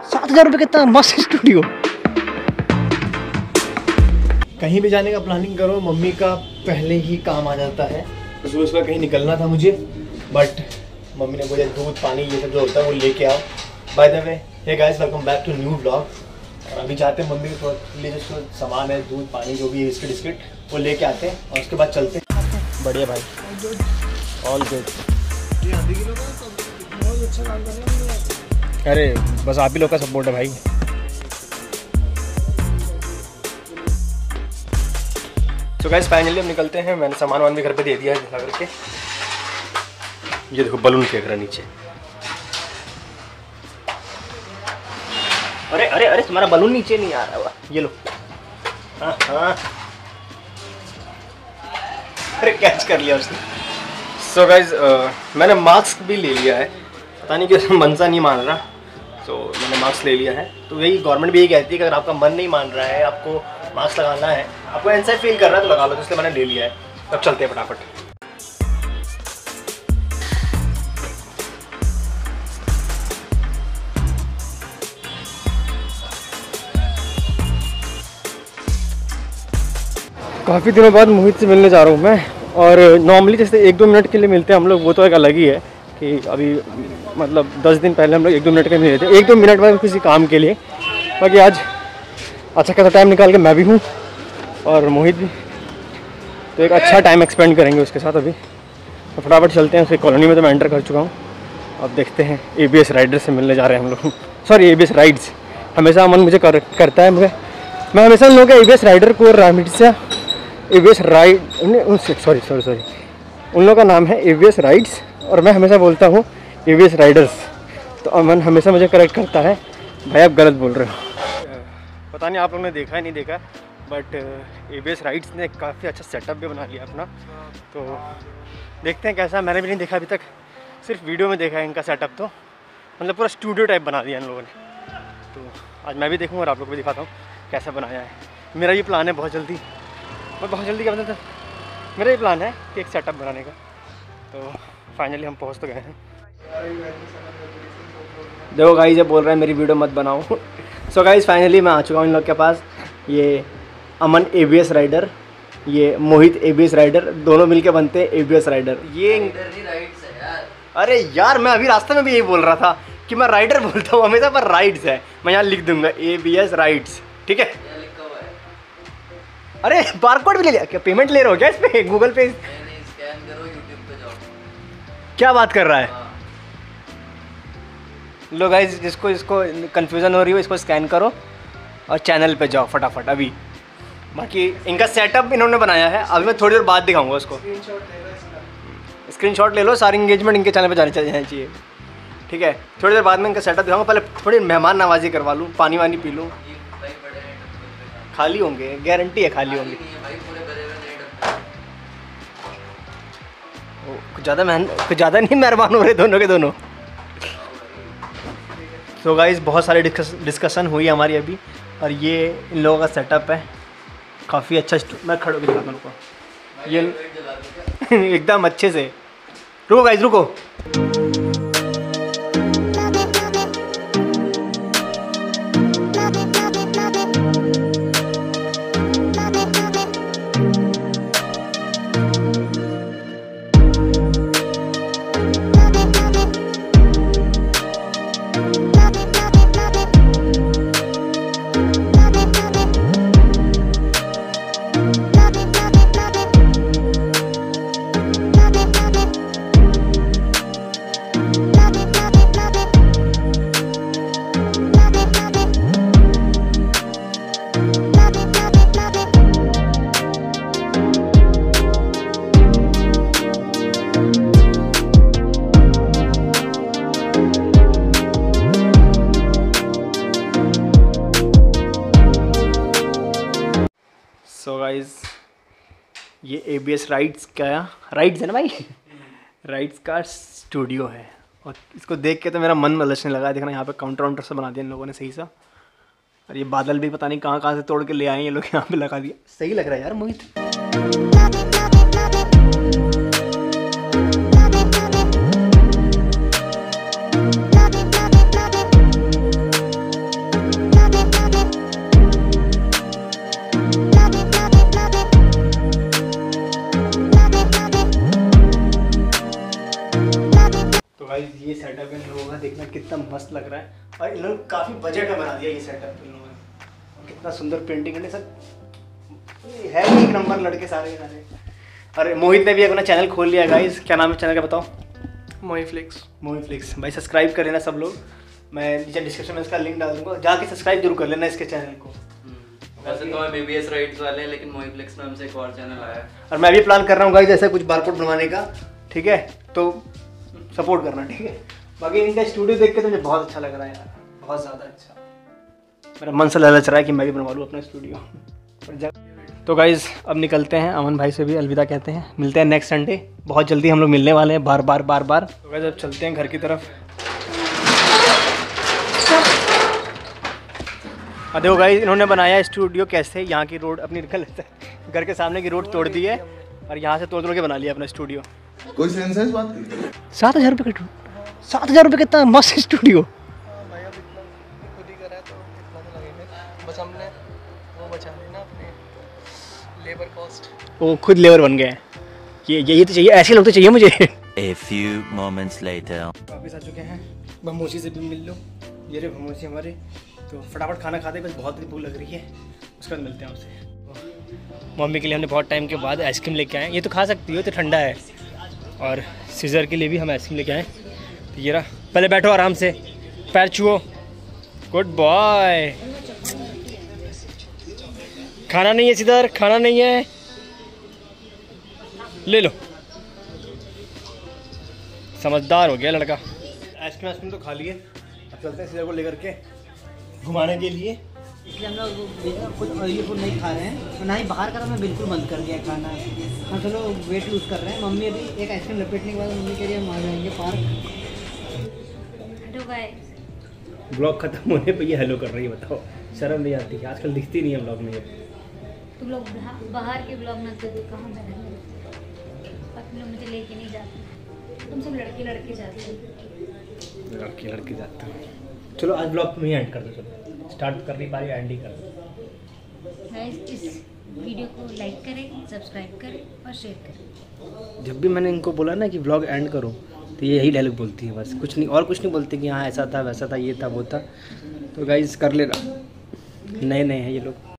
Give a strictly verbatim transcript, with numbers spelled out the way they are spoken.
सात हजार रुपये कितना मस्त स्टूडियो। कहीं भी जाने का प्लानिंग करो मम्मी का पहले ही काम आ जाता है। तो सुबह सुबह कहीं निकलना था मुझे, बट मम्मी ने बोला दूध पानी ये सब जो होता है वो लेके आओ। By the way hey guys, welcome back to new blog. और अभी जाते हैं मम्मी के लिए जो सामान है, दूध पानी जो भी है, बिस्किट बिस्किट वो लेके आते हैं और उसके बाद चलते हैं। बढ़िया भाई, ऑल गुड। अरे बस आप ही लोग का सपोर्ट है भाई। तो गाइस फाइनली हम निकलते हैं। मैंने सामान वामान भी घर पे दे दिया है दिखा करके। ये देखो बलून फेंक रहा नीचे। अरे अरे अरे तुम्हारा बलून नीचे नहीं आ रहा, ये लो। हाँ हाँ, अरे कैच कर लिया उसने। सो so गाइज uh, मैंने मास्क भी ले लिया है, पता नहीं क्यों मन सा नहीं मान रहा, तो so, मैंने मास्क ले लिया है। तो यही गवर्नमेंट भी यही कहती है कि अगर आपका मन नहीं मान रहा है, आपको मास्क लगाना है, आपको अनसेफ फील कर रहा है तो लगा लो। तो इसलिए मैंने ले लिया है। अब चलते हैं फटाफट। काफ़ी दिनों बाद मोहित से मिलने जा रहा हूँ मैं। और नॉर्मली जैसे एक दो मिनट के लिए मिलते हैं हम लोग, वो तो एक अलग ही है कि अभी मतलब दस दिन पहले हम लोग एक दो मिनट के लिए मिले थे, एक दो मिनट बाद किसी काम के लिए। बाकी आज अच्छा खासा टाइम निकाल के मैं भी हूँ और मोहित भी, तो एक अच्छा टाइम एक्सपेंड करेंगे उसके साथ। अभी तो फटाफट चलते हैं। उसकी कॉलोनी में तो मैं एंटर कर चुका हूँ। अब देखते हैं, ए बी एस राइडर से मिलने जा रहे हैं हम लोग। Sorry, A B S rides. हमेशा मन मुझे कर, करता है मुझे मैं हमेशा उन लोगों के ए बी एस राइडर को रामिट्सा A B S ride sorry sorry sorry उन लोगों का नाम है ए बी एस राइड्स और मैं हमेशा बोलता हूँ ए बी एस राइडर्स। तो अमन हमेशा मुझे करेक्ट करता है, भाई आप गलत बोल रहे हो। पता नहीं आप लोगों ने देखा है नहीं देखा, but A B S rides ने काफ़ी अच्छा सेटअप भी बना लिया अपना। तो देखते हैं कैसा। मैंने भी नहीं देखा अभी तक, सिर्फ वीडियो में देखा है इनका सेटअप। तो मतलब पूरा स्टूडियो टाइप बना दिया इन लोगों ने। तो आज मैं भी देखूँगा और आप लोग को भी दिखाता हूँ कैसा बनाया है। मेरा ये प्लान है बहुत जल्दी, और बहुत जल्दी क्या मतलब मेरा ये प्लान है कि एक सेटअप बनाने का। तो फाइनली हम पहुंच तो गए हैं। देखो गाइस, ये बोल रहे हैं मेरी वीडियो मत बनाओ। सो गाइस फाइनली मैं आ चुका हूँ इन लोग के पास। ये Aman A B S rider, ये Mohit A B S rider, दोनों मिलके बनते हैं ए बी एस राइडर। ये यार। अरे यार, मैं अभी रास्ते में भी यही बोल रहा था कि मैं राइडर बोलता हूँ हमेशा, पर राइड्स है। मैं यहाँ लिख दूंगा ए बी एस राइड्स, ठीक है। अरे बारकोड भी ले लिया क्या? पेमेंट ले रहे हो क्या इस पे? गूगल पे स्कैन करो, यूट्यूब पे जाओ। क्या बात कर रहा है? लो गाइस, जिसको इसको कंफ्यूजन हो रही हो, इसको स्कैन करो और चैनल पे जाओ फटाफट अभी। बाकी इनका सेटअप इन्होंने बनाया है, अभी मैं थोड़ी देर बाद दिखाऊंगा उसको। स्क्रीनशॉट ले लो, सारी इंगेजमेंट इनके चैनल पे जानी चाहिए, ठीक है। थोड़ी देर बाद में इनका सेटअप दिखाऊंगा। पहले थोड़ी मेहमान नवाजी करवा लूँ, पानी वानी पी लूँ। खाली होंगे, गारंटी है खाली होंगे। कुछ ज़्यादा मेहन कुछ ज़्यादा नहीं मेहरबान हो रहे दोनों के दोनों। तो गाइस बहुत सारी डिस्कस डिस्कशन हुई हमारी अभी, और ये इन लोगों का सेटअप है काफ़ी अच्छा। मैं खड़े होकर दिखाता हूँ उनको ये एकदम अच्छे से। रुको गाइस रुको। सो गाइस, ये ए बी एस राइड्स का राइड्स है ना भाई, राइड्स का स्टूडियो है। और इसको देख के तो मेरा मन मलचने लगा। देखना यहाँ पे काउंटर वाउंटर से बना दिया इन लोगों ने सही सा। और ये बादल भी पता नहीं कहाँ कहाँ से तोड़ के ले आए ये लोग, यहाँ पे लगा दिया। सही लग रहा है यार मोहित। मस्त लग रहा है। और इन लोगों ने काफ़ी बजट में बना दिया ये सेटअप इन लोगों ने। कितना सुंदर पेंटिंग है सब, है एक नंबर लड़के सारे सारे। और मोहित ने भी अपना चैनल खोल लिया गाइस। क्या नाम है चैनल का बताओ? मोहीफ्लिक्स। मोहीफ्लिक्स। भाई सब्सक्राइब कर लेना सब लोग, मैं नीचे डिस्क्रिप्शन में इसका लिंक डाल दूंगा, जाके सब्सक्राइब जरूर कर लेना इसके चैनल को। वैसे तो मैं बीबीएस राइट्स वाले हैं, लेकिन मोहीफ्लिक्स नाम से एक और चैनल आया है। और मैं भी प्लान कर रहा हूँ गाइस ऐसा कुछ बारकोड बनवाने का, ठीक है? तो सपोर्ट करना, ठीक है? बाकी इनका स्टूडियो देख के तो मुझे बहुत अच्छा लग रहा है यार, बहुत ज़्यादा अच्छा। मेरा मन से ललच रहा है कि मैं भी बनवा लूँ अपना स्टूडियो। तो गाइज़ अब निकलते हैं, अमन भाई से भी अलविदा कहते हैं, मिलते हैं नेक्स्ट संडे। बहुत जल्दी हम लोग मिलने वाले हैं, बार बार बार बार। तो गाइज़ अब चलते हैं घर की तरफ। अब देखो गाइज़ इन्होंने बनाया स्टूडियो कैसे, यहाँ की रोड अपनी निकल घर के सामने की रोड तोड़ दी है और यहाँ से तोड़ तोड़ के बना लिया अपना स्टूडियो। कोई सेंस है इस बात की? सात हज़ार रुपये का सात हज़ार रुपये कितना मस्त स्टूडियो। भाई अब इतना खुद ही करा है तो कितना तो लगेगा, बस हमने वो बचा ली ना अपने लेबर कॉस्ट। वो खुद लेबर बन गए हैं। ये यही तो चाहिए, ऐसे लोग तो चाहिए मुझे। A few moments later. वापस आ चुके हैं, भमोशी से भी मिल लो। ये रहे भमोशी हमारे। तो फटाफट खाना खाते हैं, बस बहुत भूख लग रही है, उसके बाद मिलते हैं उससे। मम्मी के लिए हमने बहुत टाइम के बाद आइसक्रीम लेके आए। ये तो खा सकती हो, तो ठंडा है। और सीजर के लिए भी हम आइसक्रीम लेके आए। तो ये रहा, पहले बैठो आराम से, पैर छुओ। Good boy. खाना नहीं है सीधर, खाना नहीं है, ले लो। समझदार हो गया लड़का। आइसक्रीम आइसक्रीम तो खा लिए, अब चलते हैं सीधर को लेकर के घुमाने के लिए। इसलिए हम लोग कुछ ऑयली फूड नहीं खा रहे हैं, ना ही बाहर का तो मैं बिल्कुल बंद कर दिया खाना। हम चलो वेट लूज़ कर रहे हैं। मम्मी अभी एक आइसक्रीम लपेटने के बाद मम्मी कह रही है हम आ जाएंगे पार्क। हेलो गाइस, ब्लॉग खत्म होने पे ये हेलो कर रही है, बताओ शर्म नहीं आती? आजकल दिखती नहीं है ब्लॉग में। तुम लोग बहा- बाहर के ब्लॉग में तो कहाँ बैठे, तुम लोग मुझे लेके नहीं जाते, तुम सब लड़के लड़के जाते हो। लड़के लड़के जाते हैं। चलो आज ब्लॉग में ही एंड कर दो, चलो स्टार्ट कर नहीं पा रही, एंड ही कर दो। गाइस इस वीडियो को लाइक करें, सब्सक्राइब करें और शेयर करें। जब भी मैंने इनको बोला ना कि ब्लॉग एंड करो, तो ये यही डायलॉग बोलती है, बस कुछ नहीं, और कुछ नहीं बोलती कि हाँ ऐसा था वैसा था ये था वो था। तो गाइस कर लेना, नए नए हैं ये लोग।